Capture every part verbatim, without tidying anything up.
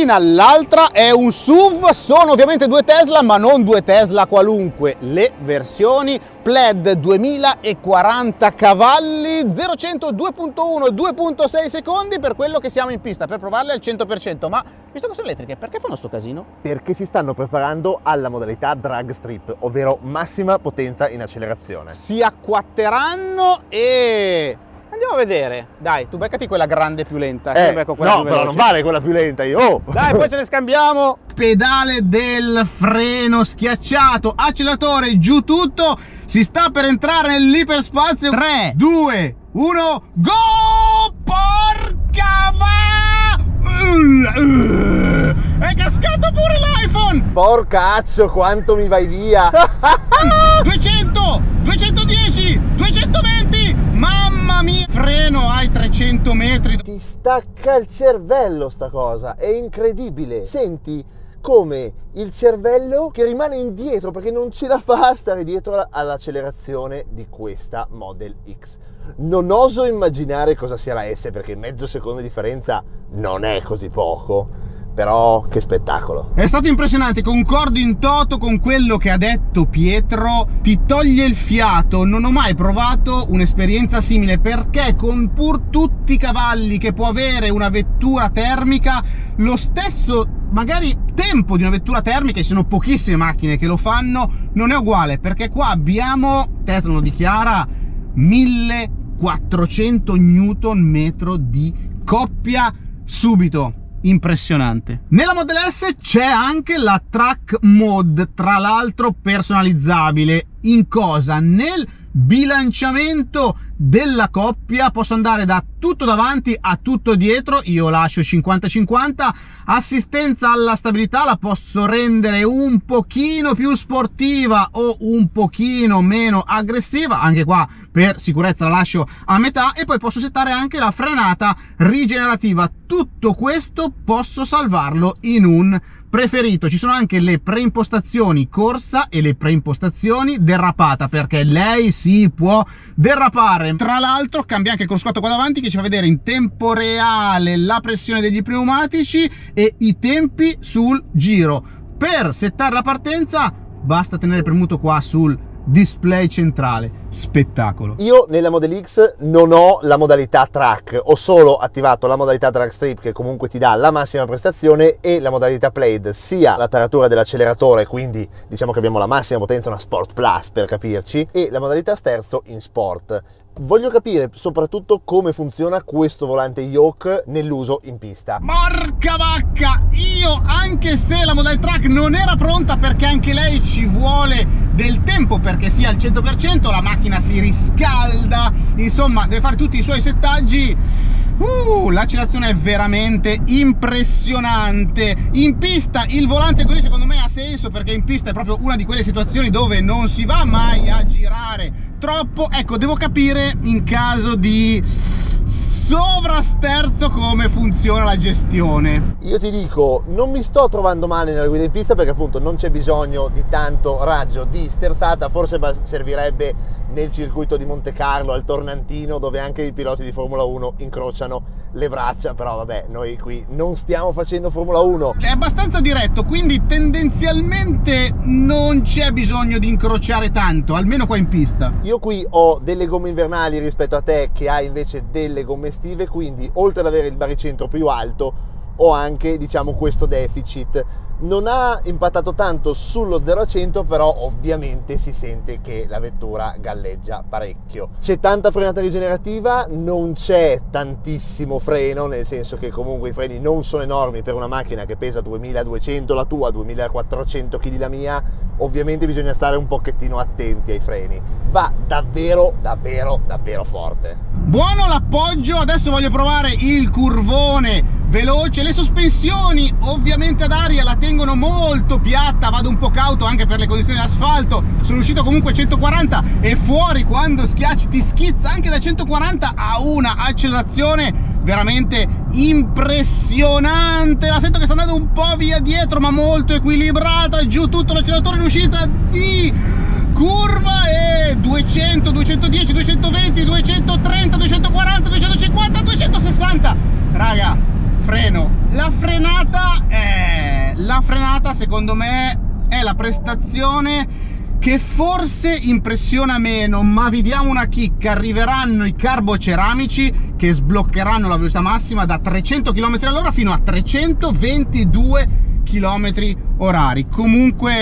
berlina, l'altra è un S U V. Sono ovviamente due Tesla, ma non due Tesla qualunque, le versioni Plaid duemilaquaranta cavalli, zero a cento due punto uno, due punto sei secondi per quello che siamo in pista, per provarle al cento per cento. Ma visto che sono elettriche, perché fanno sto casino? Perché si stanno preparando alla modalità drag strip, ovvero massima potenza in accelerazione. Si acquatteranno e... andiamo a vedere. Dai, tu beccati quella grande più lenta. Eh, io becco quella no, più però veloce. non vale quella più lenta io. Oh. Dai, poi ce ne scambiamo. Pedale del freno schiacciato, acceleratore giù tutto. Si sta per entrare nell'iperspazio. tre, due, uno, go! Porca va! È cascato pure l'iPhone. Porcaccio, quanto mi vai via. duecento, duecentodieci, duecentoventi. Mamma mia, freno ai trecento metri. Ti stacca il cervello sta cosa, è incredibile. Senti come il cervello che rimane indietro perché non ce la fa a stare dietro all'accelerazione di questa Model X. Non oso immaginare cosa sia la S, perché mezzo secondo di differenza non è così poco, però che spettacolo. È stato impressionante, concordo in toto con quello che ha detto Pietro, ti toglie il fiato. Non ho mai provato un'esperienza simile, perché con pur tutti i cavalli che può avere una vettura termica, lo stesso magari tempo di una vettura termica, e sono pochissime macchine che lo fanno, non è uguale, perché qua abbiamo, Tesla lo dichiara, millequattrocento newton metro di coppia subito. Impressionante. Nella Model S c'è anche la Track Mode, tra l'altro personalizzabile. In cosa? Nel bilanciamento della coppia posso andare da tutto davanti a tutto dietro, io lascio cinquanta cinquanta. Assistenza alla stabilità la posso rendere un pochino più sportiva o un pochino meno aggressiva, anche qua per sicurezza la lascio a metà, e poi posso settare anche la frenata rigenerativa. Tutto questo posso salvarlo in un preferito. Ci sono anche le preimpostazioni corsa e le preimpostazioni derrapata, perché lei si può derrapare. Tra l'altro cambia anche il cruscotto qua davanti, che ci fa vedere in tempo reale la pressione degli pneumatici e i tempi sul giro. Per settare la partenza basta tenere premuto qua sul display centrale. Spettacolo. Io nella Model X non ho la modalità track, ho solo attivato la modalità drag strip, che comunque ti dà la massima prestazione, e la modalità Plaid, sia la taratura dell'acceleratore, quindi diciamo che abbiamo la massima potenza, una Sport Plus per capirci, e la modalità sterzo in Sport. Voglio capire soprattutto come funziona questo volante yoke nell'uso in pista. Porca vacca! Io, anche se la Model Track non era pronta, perché anche lei ci vuole del tempo perché sia al cento per cento, la macchina si riscalda, insomma deve fare tutti i suoi settaggi. Uh, l'accelerazione è veramente impressionante. In pista il volante così secondo me ha senso, perché in pista è proprio una di quelle situazioni dove non si va mai a girare troppo. Ecco, devo capire in caso di sovrasterzo come funziona la gestione. Io ti dico, non mi sto trovando male nella guida in pista, perché appunto non c'è bisogno di tanto raggio di sterzata. Forse servirebbe nel circuito di Monte Carlo, al Tornantino, dove anche i piloti di Formula uno incrociano le braccia, però vabbè, noi qui non stiamo facendo Formula uno. È abbastanza diretto, quindi tendenzialmente non c'è bisogno di incrociare tanto, almeno qua in pista. Io qui ho delle gomme invernali rispetto a te che hai invece delle gomme estive, quindi oltre ad avere il baricentro più alto ho anche, diciamo, questo deficit. Non ha impattato tanto sullo zero a cento, però ovviamente si sente che la vettura galleggia parecchio. C'è tanta frenata rigenerativa, non c'è tantissimo freno, nel senso che comunque i freni non sono enormi per una macchina che pesa duemiladuecento la tua, duemilaquattrocento chili la mia. Ovviamente bisogna stare un pochettino attenti ai freni. Va davvero, davvero, davvero forte. Buono l'appoggio, adesso voglio provare il curvone veloce. Le sospensioni ovviamente ad aria la tengono molto piatta, vado un po' cauto anche per le condizioni di asfalto. Sono uscito comunque a centoquaranta e fuori quando schiacci ti schizza anche da centoquaranta a una accelerazione veramente impressionante. La sento che sta andando un po' via dietro, ma molto equilibrata. Giù tutto l'acceleratore in uscita di curva e duecento, duecentodieci, duecentoventi, duecentotrenta, duecentoquaranta, duecentocinquanta, duecentosessanta. Raga, freno La frenata è... La frenata secondo me è la prestazione che forse impressiona meno, ma vi diamo una chicca: arriveranno i carboceramici che sbloccheranno la velocità massima da trecento chilometri all'ora fino a trecentoventidue chilometri orari. Comunque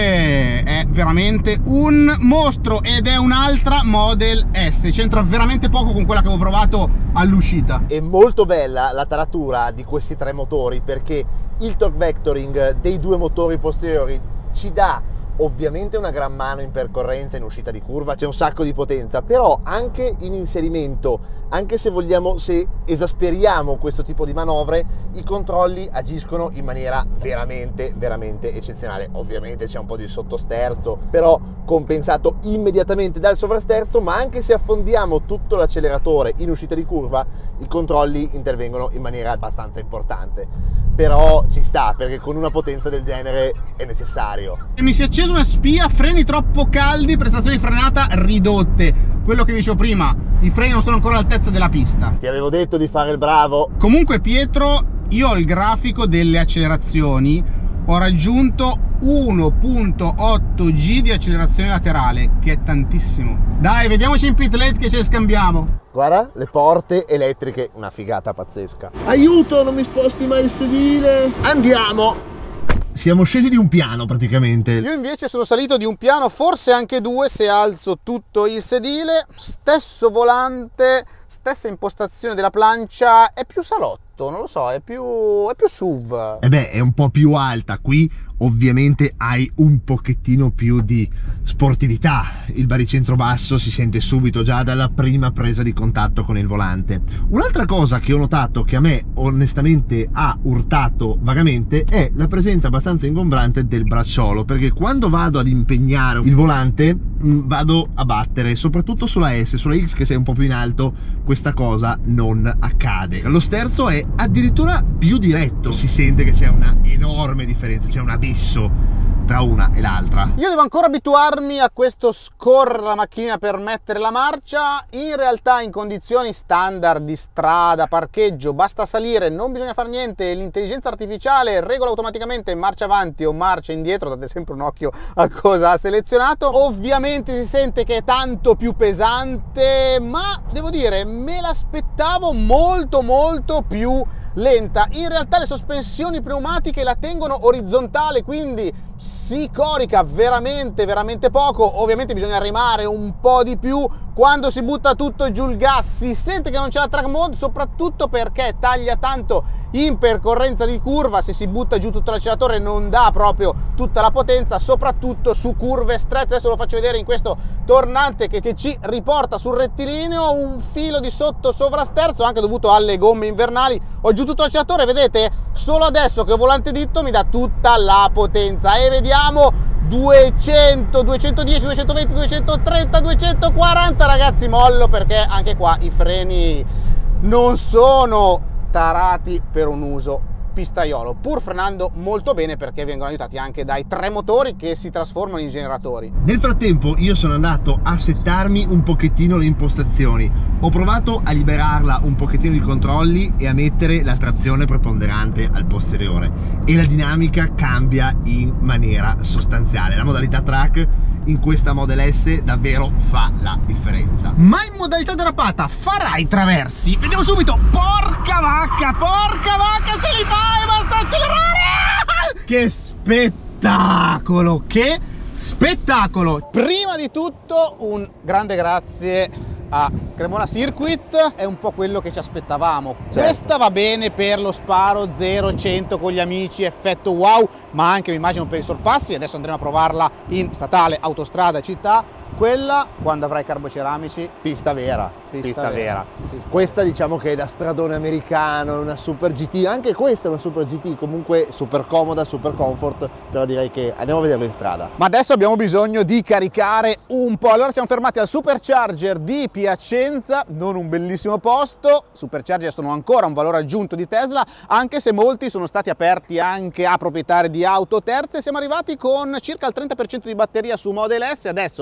è veramente un mostro ed è un'altra Model S, c'entra veramente poco con quella che avevo provato all'uscita. È molto bella la taratura di questi tre motori, perché il torque vectoring dei due motori posteriori ci dà ovviamente una gran mano in percorrenza, in uscita di curva, c'è un sacco di potenza, però anche in inserimento, anche se vogliamo, se esasperiamo questo tipo di manovre, i controlli agiscono in maniera veramente, veramente eccezionale. Ovviamente c'è un po' di sottosterzo, però compensato immediatamente dal sovrasterzo, ma anche se affondiamo tutto l'acceleratore in uscita di curva, i controlli intervengono in maniera abbastanza importante. Però ci sta, perché con una potenza del genere è necessario. Mi si è accesa una spia, freni troppo caldi, prestazioni di frenata ridotte. Quello che dicevo prima, i freni non sono ancora all'altezza della pista. Ti avevo detto di fare il bravo. Comunque Pietro, io ho il grafico delle accelerazioni, ho raggiunto uno virgola otto G di accelerazione laterale, che è tantissimo. Dai, vediamoci in pit lane che ce le scambiamo. Guarda, le porte elettriche, una figata pazzesca. Aiuto, non mi sposti mai il sedile. Andiamo. Siamo scesi di un piano praticamente. Io invece sono salito di un piano, forse anche due se alzo tutto il sedile. Stesso volante, stessa impostazione della plancia, è più salotto, non lo so, è più, è più S U V. E beh, è un po' più alta, qui ovviamente hai un pochettino più di sportività. Il baricentro basso si sente subito già dalla prima presa di contatto con il volante. Un'altra cosa che ho notato, che a me onestamente ha urtato vagamente, è la presenza abbastanza ingombrante del bracciolo, perché quando vado ad impegnare il volante mh, vado a battere, soprattutto sulla S, sulla X che sei un po' più in alto questa cosa non accade. Lo sterzo è addirittura più diretto, si sente che c'è una enorme differenza, c'è un abisso tra una e l'altra. Io devo ancora abituarmi a questo scorrere la macchina per mettere la marcia. In realtà in condizioni standard di strada, parcheggio, basta salire, non bisogna fare niente, l'intelligenza artificiale regola automaticamente marcia avanti o marcia indietro, date sempre un occhio a cosa ha selezionato. Ovviamente si sente che è tanto più pesante, ma devo dire, me l'aspettavo molto molto più lenta. In realtà le sospensioni pneumatiche la tengono orizzontale, quindi si corica veramente veramente poco. Ovviamente bisogna remare un po' di più. Quando si butta tutto giù il gas si sente che non c'è la track mode, soprattutto perché taglia tanto in percorrenza di curva. Se si butta giù tutto l'acceleratore non dà proprio tutta la potenza, soprattutto su curve strette. Adesso lo faccio vedere in questo tornante che, che ci riporta sul rettilineo. Un filo di sotto sovrasterzo anche dovuto alle gomme invernali. Ho giù tutto l'acceleratore, vedete? Solo adesso che ho volante ditto mi dà tutta la potenza e vediamo duecento, duecentodieci, duecentoventi, duecentotrenta, duecentoquaranta. Ragazzi, mollo perché anche qua i freni non sono tarati per un uso pistaiolo, pur frenando molto bene perché vengono aiutati anche dai tre motori che si trasformano in generatori. Nel frattempo io sono andato a settarmi un pochettino le impostazioni, ho provato a liberarla un pochettino di controlli e a mettere la trazione preponderante al posteriore e la dinamica cambia in maniera sostanziale. La modalità track in questa Model S davvero fa la differenza. Ma in modalità derapata farà i traversi? Vediamo subito. Porca vacca, porca vacca, se li fai, basta accelerare! Che spettacolo, che spettacolo! Prima di tutto un grande grazie a Cremona Circuit, è un po' quello che ci aspettavamo. Certo. Questa va bene per lo sparo zero cento con gli amici, effetto wow, ma anche mi immagino per i sorpassi. Adesso andremo a provarla in statale, autostrada, città. Quella, quando avrai carboceramici, pista vera, pista, pista vera, vera. Pista questa vera. Diciamo che è da stradone americano, una Super G T, anche questa è una Super G T, comunque super comoda, super comfort, però direi che andiamo a vederlo in strada. Ma adesso abbiamo bisogno di caricare un po', allora siamo fermati al Supercharger di Piacenza, non un bellissimo posto. Supercharger sono ancora un valore aggiunto di Tesla, anche se molti sono stati aperti anche a proprietari di auto terze. Siamo arrivati con circa il trenta per cento di batteria su Model S, adesso ora che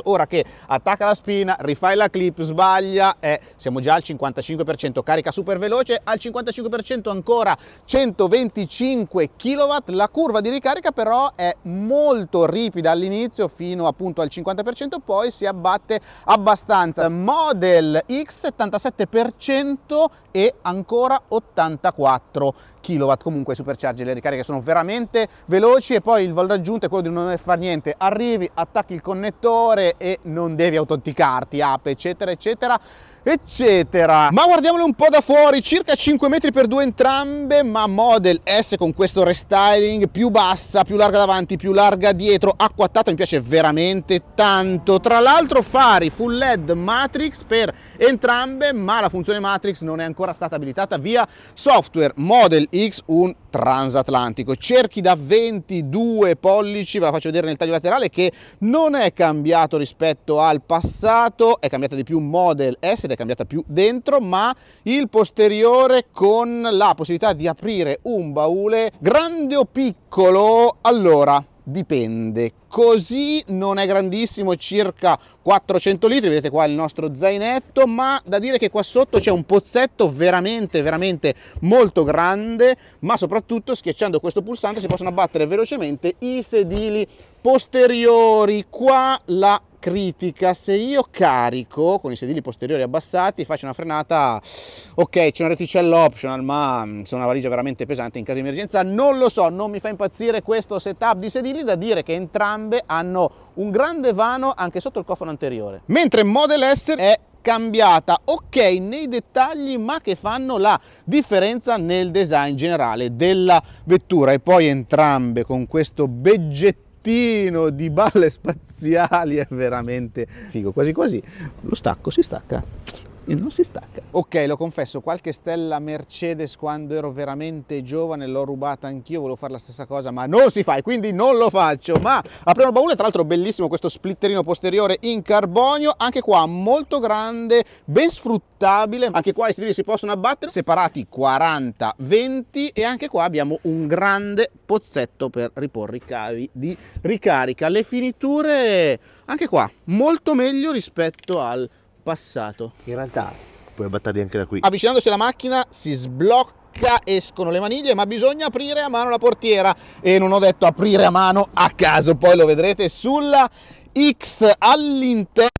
attacca la spina, rifai la clip, sbaglia, eh, siamo già al cinquantacinque per cento, carica super veloce, al cinquantacinque per cento ancora centoventicinque chilowatt, la curva di ricarica però è molto ripida all'inizio fino appunto al cinquanta per cento, poi si abbatte abbastanza. Model X settantasette per cento e ancora ottantaquattro chilowatt. Comunque i supercharger, le ricariche sono veramente veloci e poi il valore aggiunto è quello di non dover fare niente, arrivi, attacchi il connettore e non devi autenticarti, app eccetera eccetera eccetera. Ma guardiamole un po' da fuori, circa cinque metri per due entrambe, ma Model S con questo restyling, più bassa, più larga davanti, più larga dietro, acquattata, mi piace veramente tanto. Tra l'altro fari full L E D Matrix per entrambe, ma la funzione Matrix non è ancora stata abilitata via software. Model X un transatlantico, cerchi da ventidue pollici, ve la faccio vedere nel taglio laterale che non è cambiato rispetto al passato, è cambiata di più Model S ed è cambiata più dentro, ma il posteriore con la possibilità di aprire un baule grande o piccolo, allora dipende. Così non è grandissimo, circa quattrocento litri, vedete qua il nostro zainetto, ma da dire che qua sotto c'è un pozzetto veramente veramente molto grande, ma soprattutto schiacciando questo pulsante si possono abbattere velocemente i sedili posteriori. Qua la critica: se io carico con i sedili posteriori abbassati, faccio una frenata, ok, c'è una reticella optional, ma sono una valigia veramente pesante in caso di emergenza, non lo so, non mi fa impazzire questo setup di sedili. Da dire che entrambe hanno un grande vano anche sotto il cofano anteriore, mentre Model S è cambiata, ok, nei dettagli, ma che fanno la differenza nel design generale della vettura. E poi entrambe con questo beggettino di balle spaziali, è veramente figo. Quasi quasi lo stacco, si stacca e non si stacca. Ok, lo confesso, qualche stella Mercedes quando ero veramente giovane l'ho rubata anch'io, volevo fare la stessa cosa ma non si fa e quindi non lo faccio. Ma apriamo il baule, tra l'altro bellissimo questo splitterino posteriore in carbonio, anche qua molto grande, ben sfruttabile, anche qua i sedili si possono abbattere, separati quaranta venti, e anche qua abbiamo un grande pozzetto per riporre i cavi di ricarica. Le finiture anche qua molto meglio rispetto al passato. In realtà puoi abbatterli anche da qui. Avvicinandosi alla macchina si sblocca, escono le maniglie, ma bisogna aprire a mano la portiera, e non ho detto aprire a mano a caso, poi lo vedrete sulla X. All'interno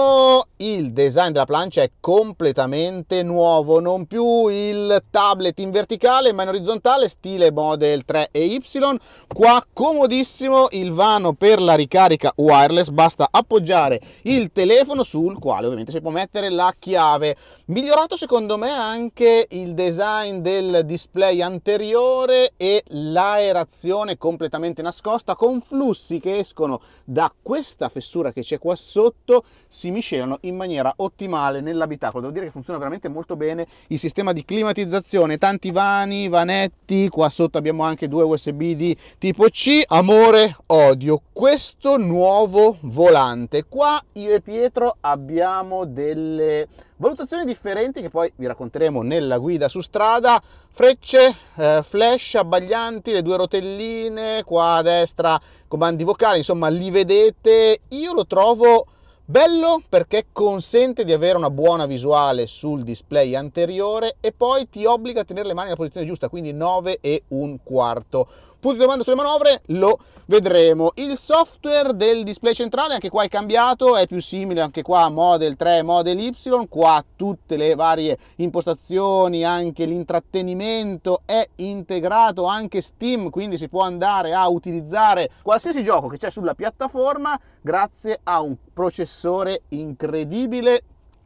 il design della plancia è completamente nuovo, non più il tablet in verticale ma in orizzontale stile Model tre e Y. Qua comodissimo il vano per la ricarica wireless, basta appoggiare il telefono sul quale ovviamente si può mettere la chiave. Migliorato secondo me anche il design del display anteriore e l'aerazione completamente nascosta, con flussi che escono da questa fessura che c'è qua sotto, si miscelano in maniera ottimale nell'abitacolo. Devo dire che funziona veramente molto bene il sistema di climatizzazione, tanti vani, vanetti, qua sotto abbiamo anche due U S B di tipo C. Amore, odio questo nuovo volante. Qua io e Pietro abbiamo delle valutazioni differenti che poi vi racconteremo nella guida su strada. Frecce, eh, flash abbaglianti, le due rotelline, qua a destra comandi vocali, insomma li vedete. Io lo trovo bello perché consente di avere una buona visuale sul display anteriore e poi ti obbliga a tenere le mani nella posizione giusta, quindi nove e un quarto. Punto di domanda sulle manovre lo vedremo. Il software del display centrale anche qua è cambiato, è più simile anche qua a Model tre e Model Y, qua tutte le varie impostazioni, anche l'intrattenimento è integrato, anche Steam, quindi si può andare a utilizzare qualsiasi gioco che c'è sulla piattaforma grazie a un processore incredibile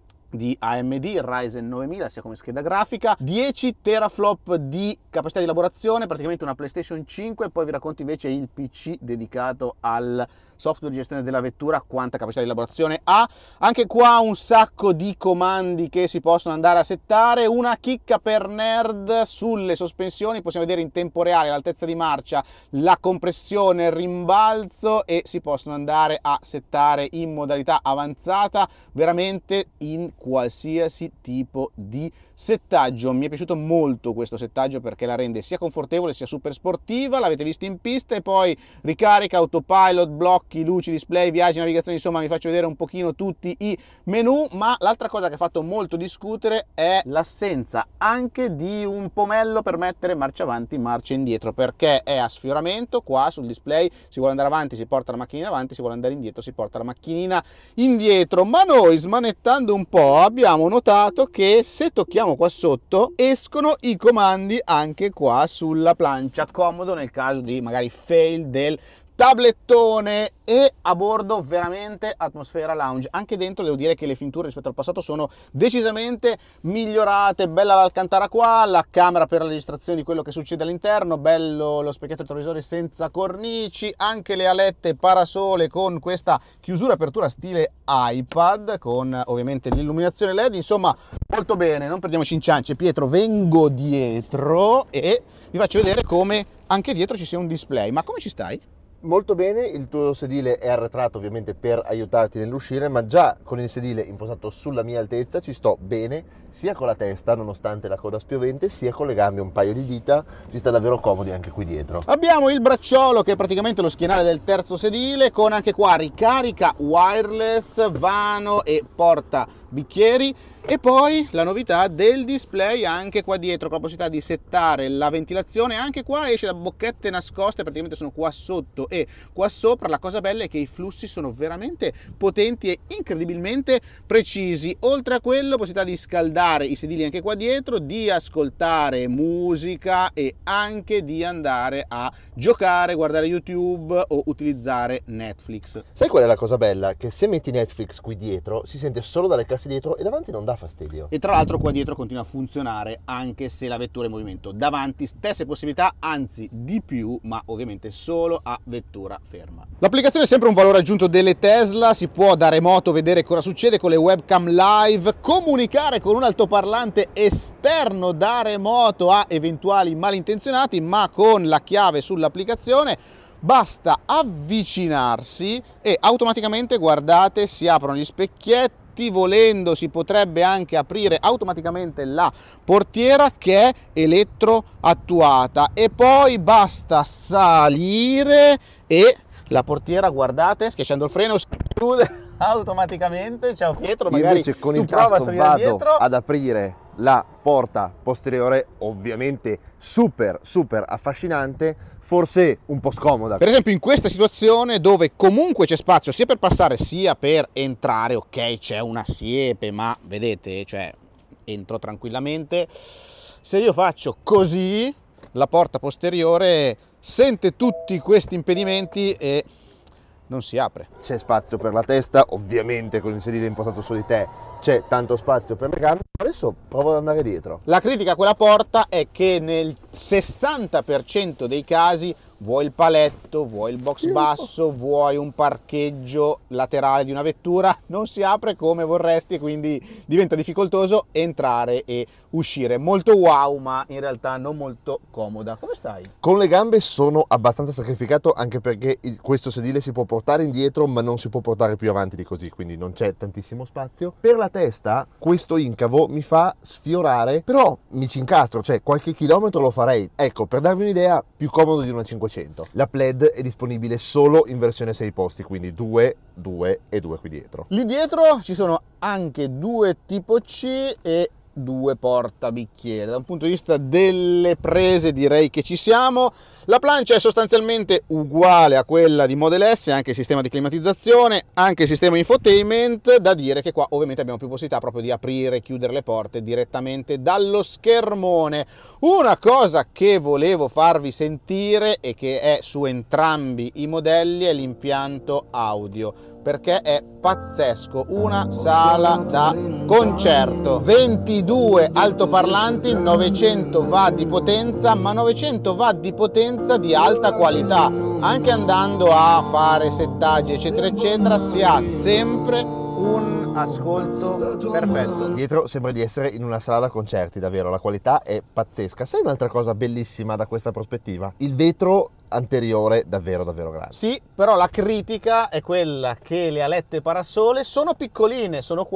di A M D, Ryzen novemila, sia come scheda grafica, dieci teraflop di capacità di elaborazione, praticamente una PlayStation cinque. Poi vi racconto invece il P C dedicato al software di gestione della vettura, quanta capacità di elaborazione ha. Anche qua un sacco di comandi che si possono andare a settare. Una chicca per nerd: sulle sospensioni possiamo vedere in tempo reale l'altezza di marcia, la compressione, il rimbalzo, e si possono andare a settare in modalità avanzata veramente in qualsiasi tipo di settaggio. Mi è piaciuto molto questo settaggio perché la rende sia confortevole sia super sportiva, l'avete visto in pista, e poi ricarica, autopilot, blocchi, luci, display, viaggi, navigazione, insomma vi faccio vedere un pochino tutti i menu. Ma l'altra cosa che ha fatto molto discutere è l'assenza anche di un pomello per mettere marcia avanti, marcia indietro, perché è a sfioramento qua sul display, si vuole andare avanti si porta la macchinina avanti, si vuole andare indietro si porta la macchinina indietro. Ma noi, smanettando un po', abbiamo notato che se tocchiamo qua sotto escono i comandi anche qua sulla plancia, comodo nel caso di magari fail del tablettone. E a bordo veramente atmosfera lounge. Anche dentro devo dire che le finture rispetto al passato sono decisamente migliorate. Bella l'alcantara qua, la camera per la registrazione di quello che succede all'interno, bello lo specchietto retrovisore senza cornici, anche le alette parasole con questa chiusura apertura stile iPad, con ovviamente l'illuminazione led, insomma molto bene. Non perdiamoci in ciance. Pietro, vengo dietro e vi faccio vedere come anche dietro ci sia un display. Ma come ci stai? Molto bene, il tuo sedile è arretrato ovviamente per aiutarti nell'uscire, ma già con il sedile impostato sulla mia altezza ci sto bene, sia con la testa nonostante la coda spiovente, sia con le gambe un paio di dita, ci sta davvero comodi anche qui dietro. Abbiamo il bracciolo che è praticamente lo schienale del terzo sedile, con anche qua ricarica wireless, vano e porta bicchieri. E poi la novità del display anche qua dietro, con la possibilità di settare la ventilazione. Anche qua esce da bocchette nascoste, praticamente sono qua sotto e qua sopra. La cosa bella è che i flussi sono veramente potenti e incredibilmente precisi. Oltre a quello, possibilità di scaldare i sedili anche qua dietro, di ascoltare musica e anche di andare a giocare, guardare YouTube o utilizzare Netflix. Sai qual è la cosa bella? Che se metti Netflix qui dietro si sente solo dalle casse dietro e davanti non dà fastidio. E tra l'altro qua dietro continua a funzionare anche se la vettura è in movimento. Davanti stesse possibilità, anzi di più, ma ovviamente solo a vettura ferma. L'applicazione è sempre un valore aggiunto delle Tesla, si può da remoto vedere cosa succede con le webcam live, comunicare con un altoparlante esterno da remoto a eventuali malintenzionati, ma con la chiave sull'applicazione basta avvicinarsi e automaticamente, guardate, si aprono gli specchietti. Volendo si potrebbe anche aprire automaticamente la portiera che è elettroattuata, e poi basta salire e la portiera, guardate, schiacciando il freno, si chiude automaticamente. Ciao Pietro, magari invece con tu il prova a tasto salire vado dietro. ad aprire la porta posteriore, ovviamente super super affascinante, forse un po' scomoda. Per esempio in questa situazione dove comunque c'è spazio sia per passare sia per entrare, ok, c'è una siepe, ma vedete, cioè entro tranquillamente. Se io faccio così, la porta posteriore sente tutti questi impedimenti e non si apre. C'è spazio per la testa, ovviamente con il sedile impostato su di te c'è tanto spazio per le gambe. Adesso provo ad andare dietro. La critica a quella porta è che nel sessanta per cento dei casi vuoi il paletto, vuoi il box basso, vuoi un parcheggio laterale di una vettura, non si apre come vorresti e quindi diventa difficoltoso entrare e uscire. Molto wow, ma in realtà non molto comoda. Come stai? Con le gambe sono abbastanza sacrificato, anche perché il, questo sedile si può portare indietro ma non si può portare più avanti di così, quindi non c'è tantissimo spazio. Per la testa questo incavo mi fa sfiorare, però mi ci incastro, cioè qualche chilometro lo farei. Ecco, per darvi un'idea, più comodo di una cinquecento. La Plaid è disponibile solo in versione sei posti, quindi due, due e due qui dietro. Lì dietro ci sono anche due tipo C e due portabicchieri. Da un punto di vista delle prese direi che ci siamo. La plancia è sostanzialmente uguale a quella di Model S, anche il sistema di climatizzazione, anche il sistema infotainment. Da dire che qua ovviamente abbiamo più possibilità proprio di aprire e chiudere le porte direttamente dallo schermone. Una cosa che volevo farvi sentire e che è su entrambi i modelli è l'impianto audio, perché è pazzesco, una sala da concerto, ventidue altoparlanti, novecento watt di potenza, ma novecento watt di potenza di alta qualità. Anche andando a fare settaggi eccetera eccetera si ha sempre un ascolto perfetto. Dietro sembra di essere in una sala da concerti, davvero, la qualità è pazzesca. Sai un'altra cosa bellissima da questa prospettiva? Il vetro anteriore davvero davvero grande. Sì, però la critica è quella che le alette parasole sono piccoline, sono qua,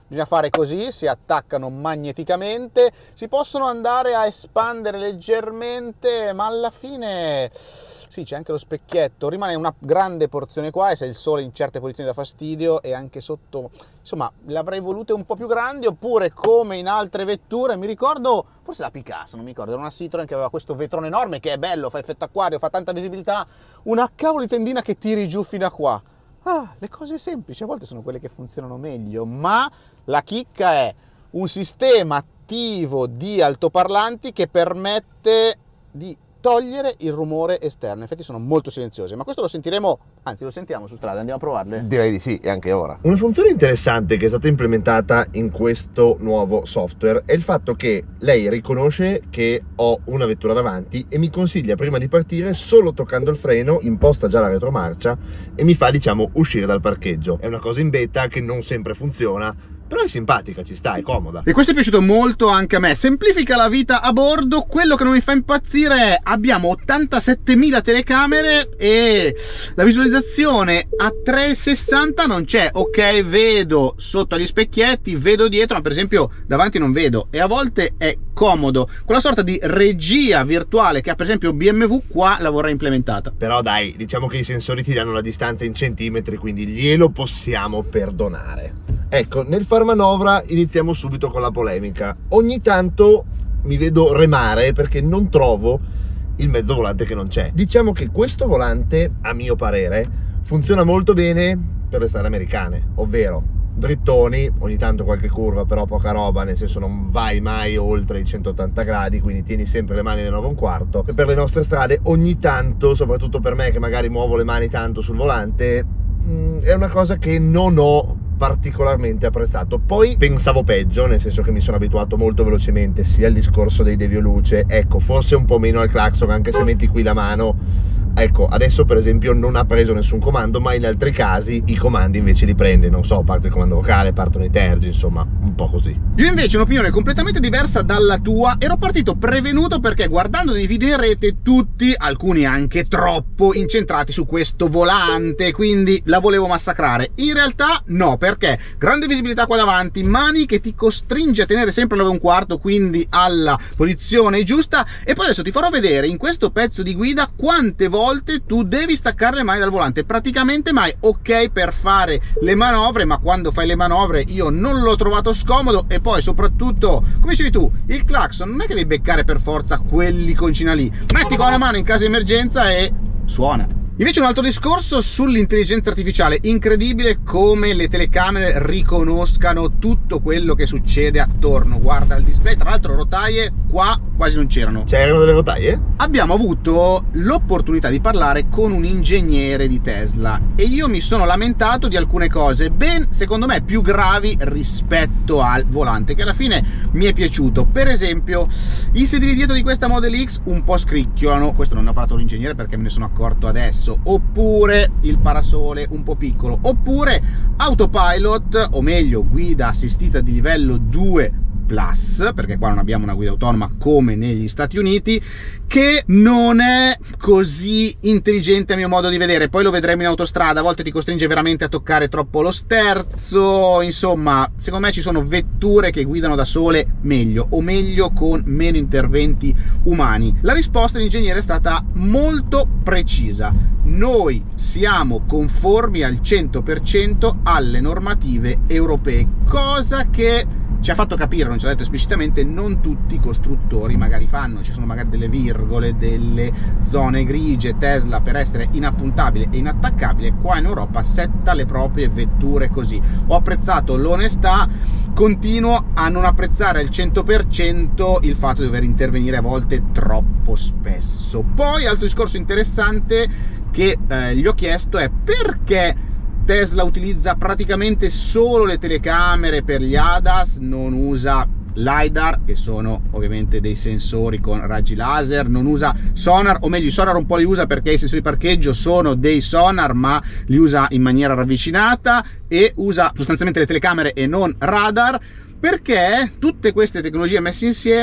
bisogna fare così, si attaccano magneticamente, si possono andare a espandere leggermente, ma alla fine sì, c'è anche lo specchietto, rimane una grande porzione qua e se il sole in certe posizioni dà fastidio e anche sotto, insomma, le avrei volute un po' più grandi, oppure come in altre vetture, mi ricordo, forse la Picasso, non mi ricordo, era una Citroen che aveva questo vetrone enorme che è bello, fa effetto acquario, fa tanta visibilità, una cavolo di tendina che tiri giù fino a qua. Ah, le cose semplici a volte sono quelle che funzionano meglio, ma la chicca è un sistema attivo di altoparlanti che permette di togliere il rumore esterno. Infatti sono molto silenziosi, ma questo lo sentiremo, anzi lo sentiamo su strada, andiamo a provarle? Direi di sì, e anche ora. Una funzione interessante che è stata implementata in questo nuovo software è il fatto che lei riconosce che ho una vettura davanti e mi consiglia prima di partire, solo toccando il freno, imposta già la retromarcia e mi fa, diciamo, uscire dal parcheggio. È una cosa in beta che non sempre funziona, però è simpatica, ci sta, è comoda. E questo è piaciuto molto anche a me, semplifica la vita a bordo. Quello che non mi fa impazzire è abbiamo ottantasettemila telecamere e la visualizzazione a trecentosessanta non c'è. Ok, vedo sotto agli specchietti, vedo dietro, ma per esempio davanti non vedo, e a volte è comodo. Quella sorta di regia virtuale che ha per esempio B M W, qua la vorrei implementata. Però dai, diciamo che i sensori ti danno la distanza in centimetri, quindi glielo possiamo perdonare. Ecco, nel far manovra iniziamo subito con la polemica. Ogni tanto mi vedo remare perché non trovo il mezzo volante che non c'è. Diciamo che questo volante, a mio parere, funziona molto bene per le strade americane, ovvero drittoni, ogni tanto qualche curva, però poca roba, nel senso non vai mai oltre i centottanta gradi, quindi tieni sempre le mani nel nove e un quarto. E per le nostre strade ogni tanto, soprattutto per me che magari muovo le mani tanto sul volante, mh, è una cosa che non ho particolarmente apprezzato. Poi pensavo peggio, nel senso che mi sono abituato molto velocemente sia al discorso dei devio luce, ecco, forse un po' meno al clacson, anche se metti qui la mano. Ecco, adesso per esempio non ha preso nessun comando, ma in altri casi i comandi invece li prende, non so, parte il comando vocale, partono i tergi, insomma, un po' così. Io invece ho un'opinione completamente diversa dalla tua, ero partito prevenuto perché guardando dei video in rete tutti, alcuni anche troppo, incentrati su questo volante, quindi la volevo massacrare. In realtà no, perché grande visibilità qua davanti, mani che ti costringe a tenere sempre nove e un quarto, quindi alla posizione giusta, e poi adesso ti farò vedere in questo pezzo di guida quante volte tu devi staccare le mani dal volante. Praticamente mai. Ok, per fare le manovre, ma quando fai le manovre io non l'ho trovato scomodo. E poi soprattutto, come dicevi tu, il clacson non è che devi beccare per forza quell'iconcina lì, metti qua una mano in caso di emergenza e suona. Invece un altro discorso sull'intelligenza artificiale, incredibile come le telecamere riconoscano tutto quello che succede attorno. Guarda il display, tra l'altro rotaie qua quasi non c'erano. C'erano delle rotaie? Abbiamo avuto l'opportunità di parlare con un ingegnere di Tesla e io mi sono lamentato di alcune cose ben, secondo me, più gravi rispetto al volante, che alla fine mi è piaciuto. Per esempio, i sedili dietro di questa Model X un po' scricchiolano, questo non ne ho parlato l'ingegnere perché me ne sono accorto adesso, oppure il parasole un po' piccolo, oppure autopilot, o meglio guida assistita di livello due plus, perché qua non abbiamo una guida autonoma come negli Stati Uniti, che non è così intelligente a mio modo di vedere. Poi lo vedremo in autostrada, a volte ti costringe veramente a toccare troppo lo sterzo. Insomma, secondo me ci sono vetture che guidano da sole meglio, o meglio con meno interventi umani. La risposta dell'ingegnere è stata molto precisa: noi siamo conformi al cento per cento alle normative europee, cosa che ci ha fatto capire, non ci ha detto esplicitamente, non tutti i costruttori magari fanno. Ci sono magari delle virgole, delle zone grigie. Tesla, per essere inappuntabile e inattaccabile, qua in Europa setta le proprie vetture così. Ho apprezzato l'onestà, continuo a non apprezzare al cento per cento il fatto di dover intervenire a volte troppo spesso. Poi, altro discorso interessante che eh, gli ho chiesto è perché Tesla utilizza praticamente solo le telecamere per gli A D A S, non usa LiDAR, che sono ovviamente dei sensori con raggi laser, non usa sonar, o meglio i sonar un po' li usa perché i sensori di parcheggio sono dei sonar, ma li usa in maniera ravvicinata, e usa sostanzialmente le telecamere e non radar, perché tutte queste tecnologie messe insieme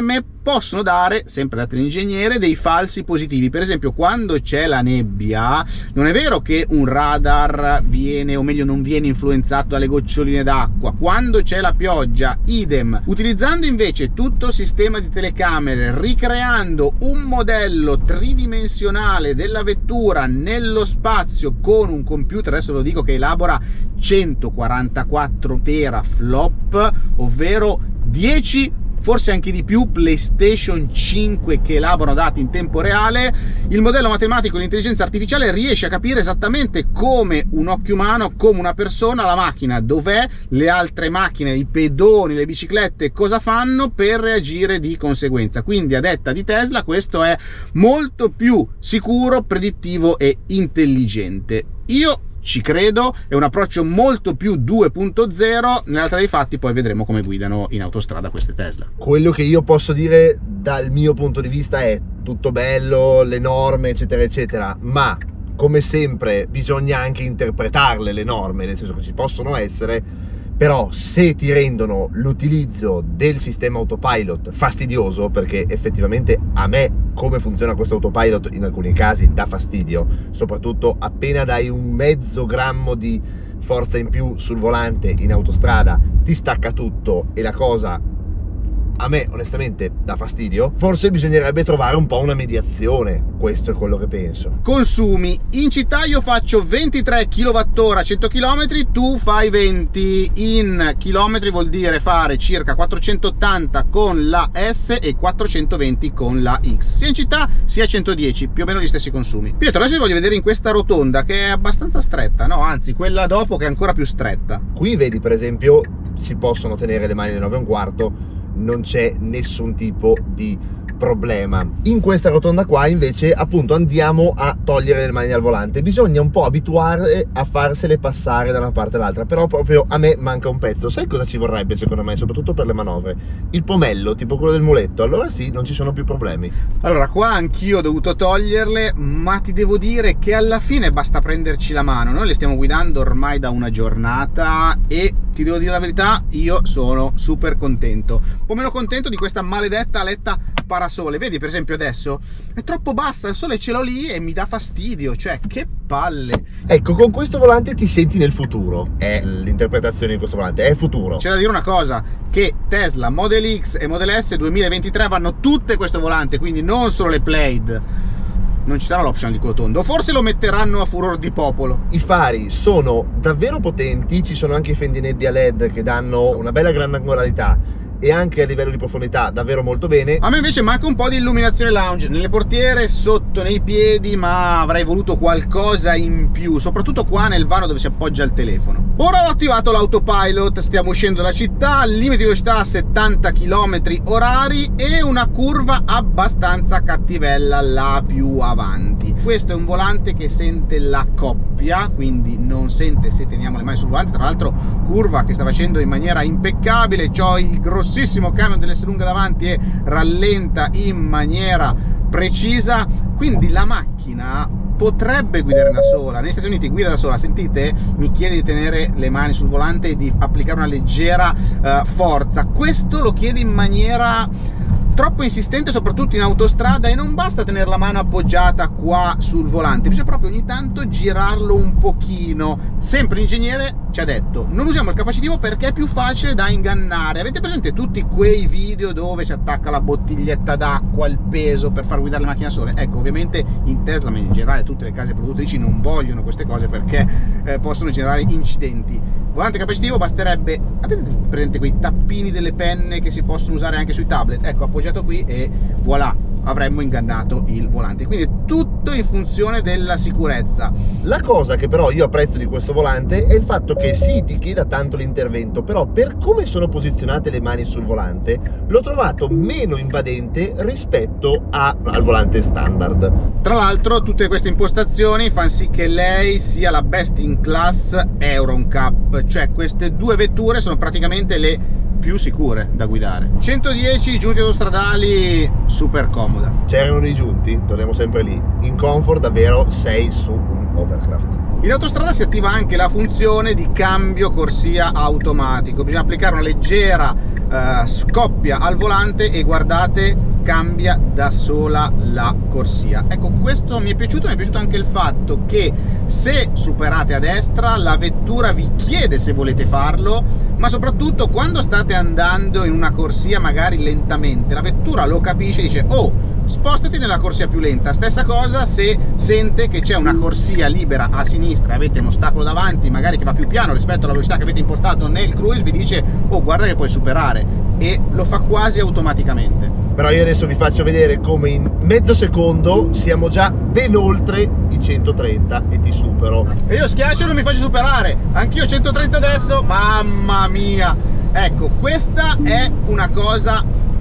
possono dare, sempre date l'ingegnere, dei falsi positivi. Per esempio, quando c'è la nebbia, non è vero che un radar viene, o meglio non viene influenzato dalle goccioline d'acqua. Quando c'è la pioggia, idem. Utilizzando invece tutto il sistema di telecamere, ricreando un modello tridimensionale della vettura nello spazio con un computer, adesso lo dico, che elabora centoquarantaquattro teraflop, ovvero dieci, forse anche di più, PlayStation cinque che elaborano dati in tempo reale, il modello matematico, l'intelligenza artificiale riesce a capire esattamente come un occhio umano, come una persona, la macchina dov'è, le altre macchine, i pedoni, le biciclette, cosa fanno per reagire di conseguenza. Quindi, a detta di Tesla, questo è molto più sicuro, predittivo e intelligente. Io ci credo, è un approccio molto più due punto zero. Nella realtà dei fatti poi vedremo come guidano in autostrada queste Tesla. Quello che io posso dire dal mio punto di vista è tutto bello, le norme eccetera eccetera, ma come sempre bisogna anche interpretarle le norme, nel senso che ci possono essere, però se ti rendono l'utilizzo del sistema autopilot fastidioso, perché effettivamente a me come funziona questo autopilot in alcuni casi dà fastidio, soprattutto appena dai un mezzo grammo di forza in più sul volante in autostrada ti stacca tutto e la cosa a me onestamente dà fastidio. Forse bisognerebbe trovare un po' una mediazione, questo è quello che penso. Consumi: in città io faccio ventitré chilowattora a cento chilometri, tu fai venti. In chilometri vuol dire fare circa quattrocentottanta con la S e quattrocentoventi con la X, sia in città sia centodieci, più o meno gli stessi consumi. Pietro, adesso vi voglio vedere in questa rotonda che è abbastanza stretta, no? Anzi, quella dopo che è ancora più stretta. Qui vedi per esempio si possono tenere le mani alle nove e un quarto, non c'è nessun tipo di problema. In questa rotonda qua invece appunto andiamo a togliere le mani dal volante, bisogna un po' abituare a farsele passare da una parte all'altra, però proprio a me manca un pezzo. Sai cosa ci vorrebbe secondo me, soprattutto per le manovre? Il pomello, tipo quello del muletto, allora sì, non ci sono più problemi. Allora qua anch'io ho dovuto toglierle, ma ti devo dire che alla fine basta prenderci la mano. Noi le stiamo guidando ormai da una giornata e ti devo dire la verità, io sono super contento. Un po' meno contento di questa maledetta aletta parasole. Vedi per esempio adesso è troppo bassa, il sole ce l'ho lì e mi dà fastidio, cioè che palle. Ecco, con questo volante ti senti nel futuro, è l'interpretazione di questo volante, è futuro. C'è da dire una cosa, che Tesla Model X e Model S duemilaventitré vanno tutte questo volante, quindi non solo le Plaid. Non ci sarà l'option di quello tondo, forse lo metteranno a furor di popolo. I fari sono davvero potenti, ci sono anche i fendinebbia L E D che danno una bella grandangolarità e anche a livello di profondità davvero molto bene. A me invece manca un po' di illuminazione lounge nelle portiere, sotto nei piedi, ma avrei voluto qualcosa in più, soprattutto qua nel vano dove si appoggia il telefono. Ora ho attivato l'autopilot, stiamo uscendo dalla città, limite di velocità a settanta chilometri orari e una curva abbastanza cattivella là più avanti. Questo è un volante che sente la coppia, quindi non sente se teniamo le mani sul volante. Tra l'altro curva che sta facendo in maniera impeccabile, c'ho il grossissimo camion dell'S lunga davanti e rallenta in maniera precisa, quindi la macchina potrebbe guidare da sola. Negli Stati Uniti guida da sola, sentite? Mi chiede di tenere le mani sul volante e di applicare una leggera uh, forza. Questo lo chiede in maniera troppo insistente, soprattutto in autostrada, e non basta tenere la mano appoggiata qua sul volante, bisogna proprio ogni tanto girarlo un pochino. Sempre l'ingegnere ci ha detto non usiamo il capacitivo perché è più facile da ingannare. Avete presente tutti quei video dove si attacca la bottiglietta d'acqua al peso per far guidare le macchine da sole? Ecco, ovviamente in Tesla, ma in generale tutte le case produttrici non vogliono queste cose perché eh, possono generare incidenti. Volante capacitivo basterebbe, avete presente quei tappini delle penne che si possono usare anche sui tablet? Ecco, appoggiato qui e voilà, avremmo ingannato il volante. Quindi è tutto in funzione della sicurezza. La cosa che però io apprezzo di questo volante è il fatto che sì, ti chieda tanto l'intervento, però per come sono posizionate le mani sul volante l'ho trovato meno invadente rispetto a, al volante standard. Tra l'altro tutte queste impostazioni fanno sì che lei sia la best in class Euro N C A P, cioè queste due vetture sono praticamente le più sicure da guidare. centodieci giunti autostradali, super comoda. C'erano dei giunti, torniamo sempre lì. In comfort davvero sei su un overcraft. In autostrada si attiva anche la funzione di cambio corsia automatico. Bisogna applicare una leggera uh, scoppia al volante e guardate cambia da sola la corsia. Ecco, questo mi è piaciuto. Mi è piaciuto anche il fatto che se superate a destra la vettura vi chiede se volete farlo, ma soprattutto quando state andando in una corsia magari lentamente, la vettura lo capisce e dice: oh, spostati nella corsia più lenta. Stessa cosa se sente che c'è una corsia libera a sinistra e avete un ostacolo davanti magari che va più piano rispetto alla velocità che avete impostato nel cruise, vi dice: oh, guarda che puoi superare, e lo fa quasi automaticamente. Però io adesso vi faccio vedere come in mezzo secondo siamo già ben oltre i centotrenta e ti supero. E io schiaccio e non mi faccio superare, anch'io centotrenta adesso, mamma mia. Ecco, questa è una cosa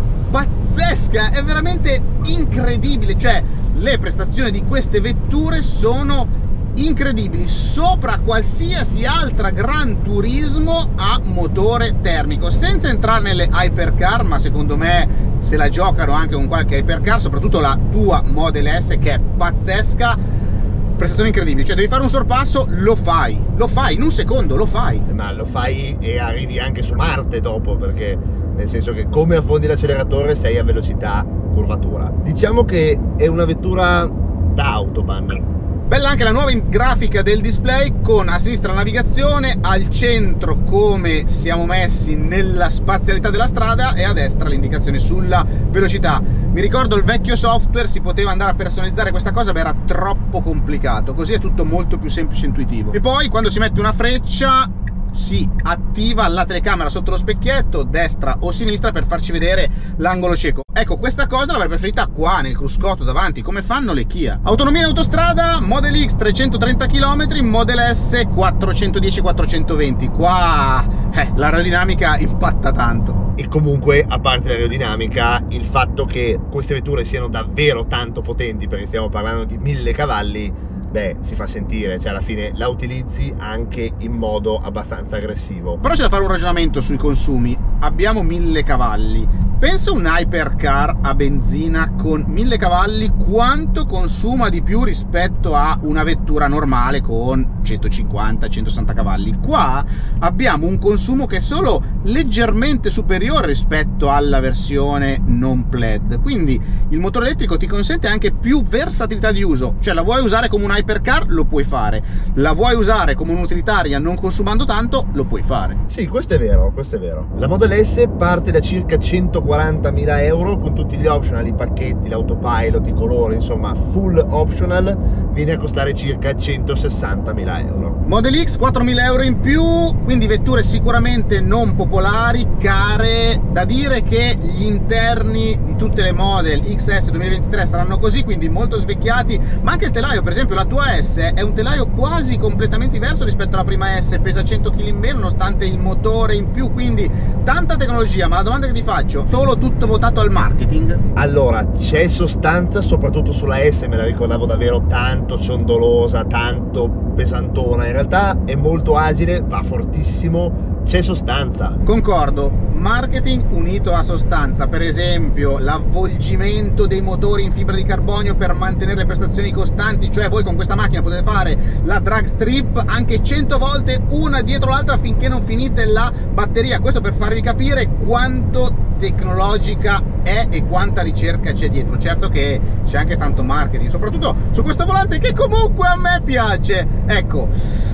pazzesca, è veramente incredibile. Cioè, le prestazioni di queste vetture sono incredibili, sopra qualsiasi altra Gran Turismo a motore termico, senza entrare nelle hypercar, ma secondo me se la giocano anche con qualche hypercar, soprattutto la tua Model S, che è pazzesca. Prestazioni incredibili, cioè devi fare un sorpasso, lo fai, lo fai in un secondo, lo fai. Ma lo fai e arrivi anche su Marte dopo, perché nel senso che come affondi l'acceleratore sei a velocità curvatura. Diciamo che è una vettura da autobahn. Bella anche la nuova grafica del display, con a sinistra la navigazione, al centro come siamo messi nella spazialità della strada e a destra le indicazioni sulla velocità. Mi ricordo il vecchio software, si poteva andare a personalizzare questa cosa, ma era troppo complicato, così è tutto molto più semplice e intuitivo. E poi quando si mette una freccia si attiva la telecamera sotto lo specchietto, destra o sinistra, per farci vedere l'angolo cieco. Ecco, questa cosa l'avrei preferita qua nel cruscotto davanti, come fanno le Kia. Autonomia in autostrada, Model X trecentotrenta chilometri, Model S quattrocentodieci quattrocentoventi. Qua eh, l'aerodinamica impatta tanto. E comunque, a parte l'aerodinamica, il fatto che queste vetture siano davvero tanto potenti, perché stiamo parlando di mille cavalli, beh, si fa sentire, cioè alla fine la utilizzi anche in modo abbastanza aggressivo. Però c'è da fare un ragionamento sui consumi. Abbiamo mille cavalli. Pensa un hypercar a benzina con mille cavalli quanto consuma di più rispetto a una vettura normale con centocinquanta centosessanta cavalli. Qua abbiamo un consumo che è solo leggermente superiore rispetto alla versione non pled, quindi il motore elettrico ti consente anche più versatilità di uso. Cioè, la vuoi usare come un hypercar, lo puoi fare; la vuoi usare come un'utilitaria non consumando tanto, lo puoi fare. Sì, questo è vero, questo è vero. La Model S parte da circa centoquarantamila euro con tutti gli optional, i pacchetti, l'autopilot, i colori, insomma full optional, viene a costare circa centosessantamila euro. Model X quattromila euro in più, quindi vetture sicuramente non popolari, care. Da dire che gli interni di tutte le Model X S duemilaventitré saranno così, quindi molto svecchiati, ma anche il telaio. Per esempio la tua S è un telaio quasi completamente diverso rispetto alla prima S, pesa cento chili in meno nonostante il motore in più, quindi tanta tecnologia. Ma la domanda che ti faccio: solo tutto votato al marketing? Allora, c'è sostanza, soprattutto sulla S, me la ricordavo davvero tanto ciondolosa, tanto pesantona. In realtà è molto agile, va fortissimo, c'è sostanza. Concordo, marketing unito a sostanza. Per esempio l'avvolgimento dei motori in fibra di carbonio per mantenere le prestazioni costanti, cioè voi con questa macchina potete fare la drag strip anche cento volte una dietro l'altra finché non finite la batteria. Questo per farvi capire quanto tecnologica è e quanta ricerca c'è dietro. Certo che c'è anche tanto marketing, soprattutto su questo volante che comunque a me piace. Ecco,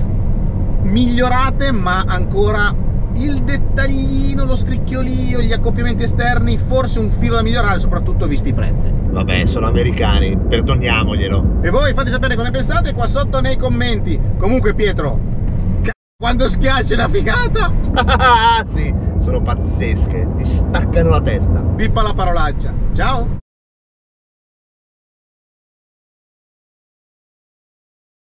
migliorate, ma ancora il dettaglino, lo scricchiolio, gli accoppiamenti esterni, forse un filo da migliorare, soprattutto visti i prezzi. Vabbè, sono americani, perdoniamoglielo. E voi fate sapere come pensate qua sotto nei commenti. Comunque Pietro, quando schiacci una figata! Sì, sono pazzesche, ti staccano la testa. Pippa la parolaccia. Ciao!